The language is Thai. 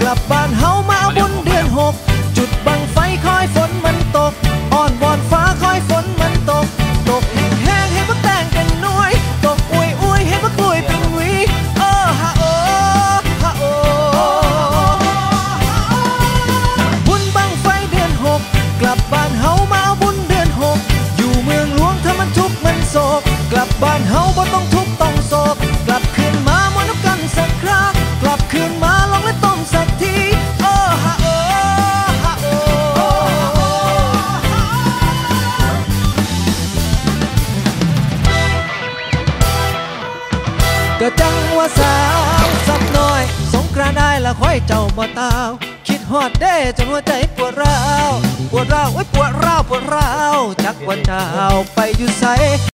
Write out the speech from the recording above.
ลับบ้านเฮามาบุญเดือน6จุดบังไฟคอยฝนมันตกอ่อนวอนฟ้าคอยฝนมันตกตกแห้งให้พวกแต่งเป็นหน่วยตกอวยให้พวกกลุยเป็นหวีฮะโอฮะโอบุญบังไฟเดือน6กลับบ้านเฮามาบุญเดือน6อยู่เมืองหลวงถ้ามันทุกข์มันโศกกลับบ้านเฮาบ่ต้องทุกข์ต้องโศกกลับคืนมามวนกันสักครั้งกลับคืนมาลองและต้มสักทีฮะโอฮะโอกะจังว่าสาวสักหน่อยสงกรานต์ได้ละค่อยเจ้าบ่ตาวคิดฮอดเด้จนหัวใจปวดร้าวปวดร้าวโอ้ยปวดร้าวจักว่าเจ้าไปอยู่ไส